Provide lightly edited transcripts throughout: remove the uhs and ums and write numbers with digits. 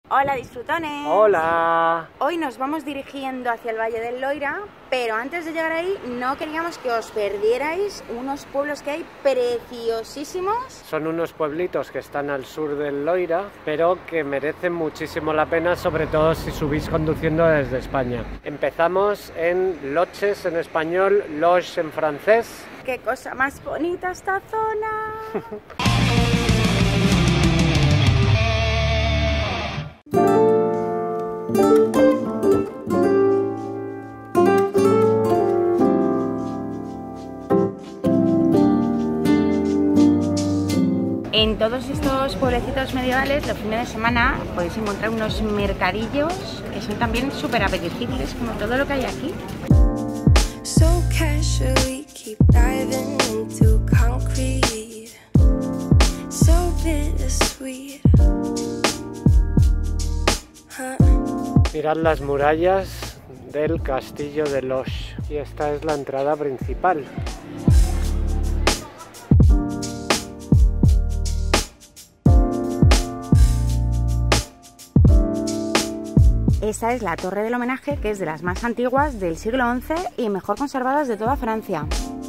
Hola disfrutones. Hola. Hoy nos vamos dirigiendo hacia el Valle del Loira, pero antes de llegar ahí no queríamos que os perdierais unos pueblos que hay preciosísimos. Son unos pueblitos que están al sur del Loira, pero que merecen muchísimo la pena, sobre todo si subís conduciendo desde España. Empezamos en Loches en español, Loges en francés. ¡Qué cosa más bonita esta zona! En todos estos pueblecitos medievales, los fines de semana podéis encontrar unos mercadillos que son también súper apetecibles, como todo lo que hay aquí. Mirad las murallas del castillo de Loches y esta es la entrada principal. Esta es la torre del homenaje, que es de las más antiguas del siglo XI y mejor conservadas de toda Francia.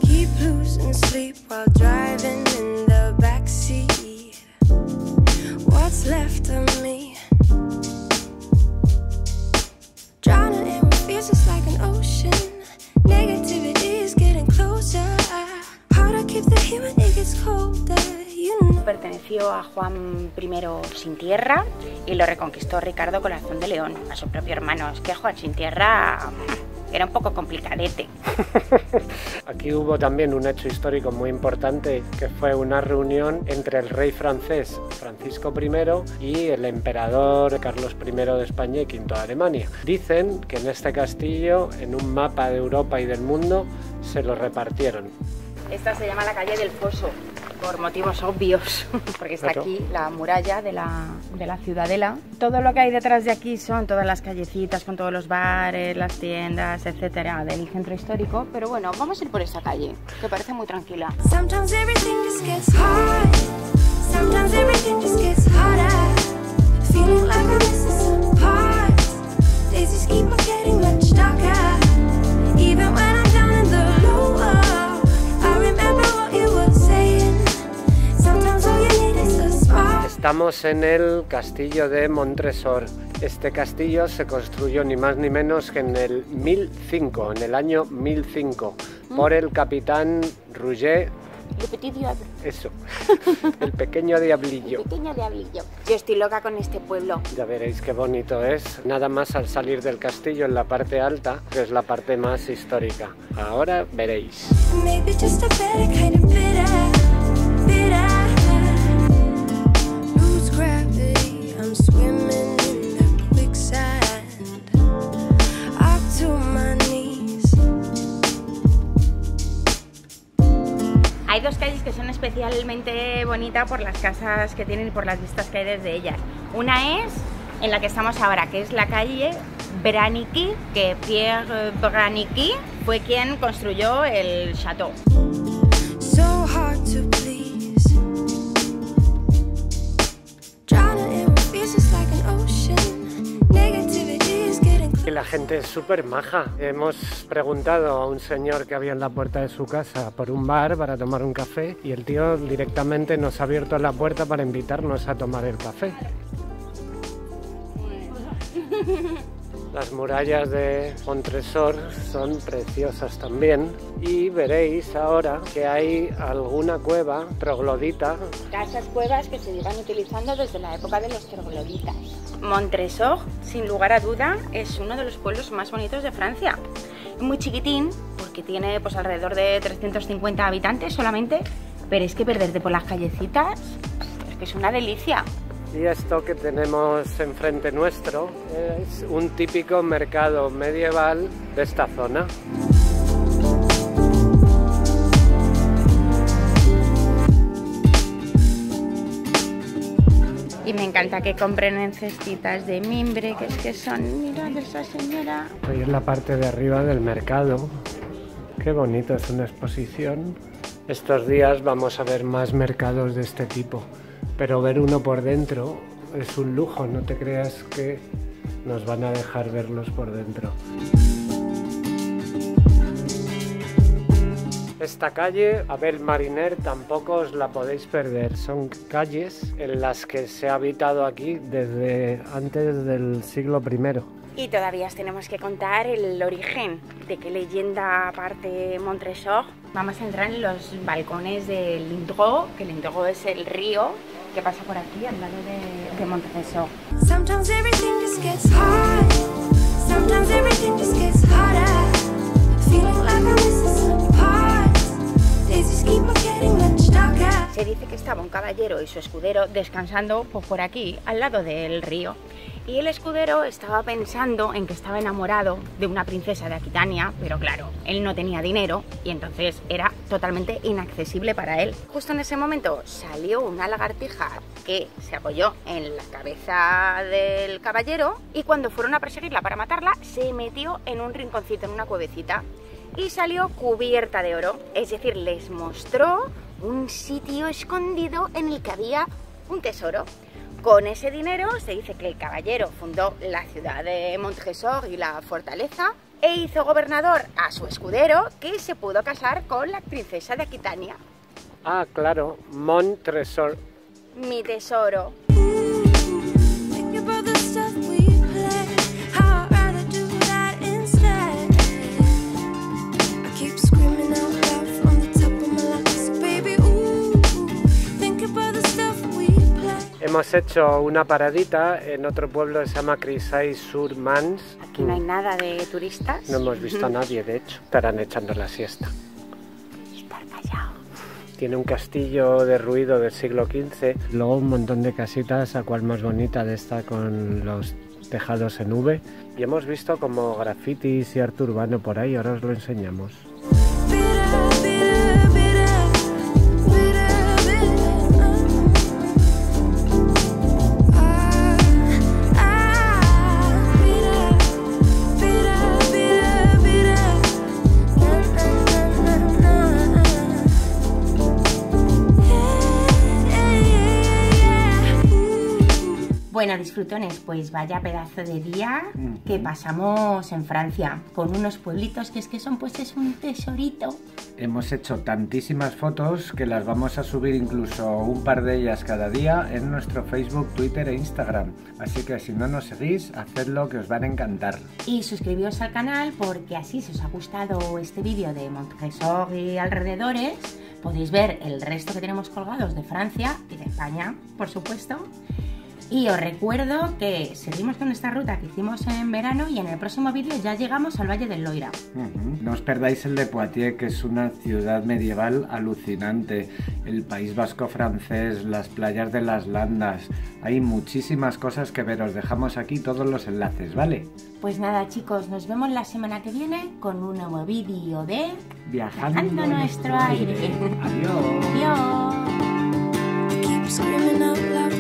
Perteneció a Juan I sin tierra y lo reconquistó Ricardo Corazón de León, a su propio hermano. Es que Juan sin tierra era un poco complicadete. Aquí hubo también un hecho histórico muy importante, que fue una reunión entre el rey francés Francisco I y el emperador Carlos I de España y V de Alemania. Dicen que en este castillo, en un mapa de Europa y del mundo, se lo repartieron. Esta se llama la calle del Foso, por motivos obvios, porque está aquí la muralla de la ciudadela. Todo lo que hay detrás de aquí son todas las callecitas con todos los bares, las tiendas, etcétera, del centro histórico. Pero bueno, vamos a ir por esa calle, que parece muy tranquila. Estamos en el castillo de Montresor. Este castillo se construyó ni más ni menos que en el 1005, en el año 1005, por el capitán Roger. Le Petit Diable. Eso, el pequeño diablillo. El pequeño diablillo. Yo estoy loca con este pueblo. Ya veréis qué bonito es. Nada más al salir del castillo en la parte alta, que es la parte más histórica. Ahora veréis. Hay dos calles que son especialmente bonitas por las casas que tienen y por las vistas que hay desde ellas. Una es en la que estamos ahora, que es la calle Branicky, que Pierre Branicky fue quien construyó el chateau. Y la gente es súper maja. Hemos preguntado a un señor que había en la puerta de su casa por un bar para tomar un café y el tío directamente nos ha abierto la puerta para invitarnos a tomar el café. Las murallas de Montresor son preciosas también y veréis ahora que hay alguna cueva troglodita. Casas cuevas que se llevan utilizando desde la época de los trogloditas. Montresor, sin lugar a duda, es uno de los pueblos más bonitos de Francia. Muy chiquitín, porque tiene pues alrededor de 350 habitantes solamente, pero es que perderte por las callecitas es que es una delicia. Y esto que tenemos enfrente nuestro es un típico mercado medieval de esta zona. Y me encanta que compren en cestitas de mimbre, que son, mirad esa señora. Estoy en la parte de arriba del mercado. Qué bonito, es una exposición. Estos días vamos a ver más mercados de este tipo, pero ver uno por dentro es un lujo, no te creas que nos van a dejar verlos por dentro. Esta calle, Abel Mariner, tampoco os la podéis perder. Son calles en las que se ha habitado aquí desde antes del siglo I. Y todavía os tenemos que contar el origen de qué leyenda parte Montresor. Vamos a entrar en los balcones del Indre, que el Indre es el río que pasa por aquí al lado de Montresor. Se dice que estaba un caballero y su escudero descansando por aquí, al lado del río. Y el escudero estaba pensando en que estaba enamorado de una princesa de Aquitania, pero claro, él no tenía dinero y entonces era totalmente inaccesible para él. Justo en ese momento salió una lagartija que se apoyó en la cabeza del caballero y cuando fueron a perseguirla para matarla, se metió en un rinconcito, en una cuevecita, y salió cubierta de oro. Es decir, les mostró un sitio escondido en el que había un tesoro. Con ese dinero se dice que el caballero fundó la ciudad de Montresor y la fortaleza e hizo gobernador a su escudero, que se pudo casar con la princesa de Aquitania. Ah, claro, Montresor. Mi tesoro. Hemos hecho una paradita en otro pueblo que se llama Crissay-sur-Mans. Aquí no hay nada de turistas. No hemos visto a nadie, de hecho. Estarán echando la siesta. Estar callado. Tiene un castillo derruido del siglo XV. Luego un montón de casitas, a cual más bonita de esta con los tejados en V. Y hemos visto como grafitis y arte urbano por ahí, ahora os lo enseñamos. Bueno, disfrutones, pues vaya pedazo de día que pasamos en Francia, con unos pueblitos que son pues es un tesorito. Hemos hecho tantísimas fotos que las vamos a subir incluso un par de ellas cada día en nuestro Facebook, Twitter e Instagram. Así que si no nos seguís, hacedlo que os van a encantar. Y suscribíos al canal porque así si os ha gustado este vídeo de Montresor y alrededores, podéis ver el resto que tenemos colgados de Francia y de España, por supuesto. Y os recuerdo que seguimos con esta ruta que hicimos en verano y en el próximo vídeo ya llegamos al Valle del Loira. No os perdáis el de Poitiers, que es una ciudad medieval alucinante, el País Vasco francés, las playas de las Landas, hay muchísimas cosas que ver, os dejamos aquí todos los enlaces, ¿vale? Pues nada chicos, nos vemos la semana que viene con un nuevo vídeo de Viajando nuestro aire. Adiós. Adiós.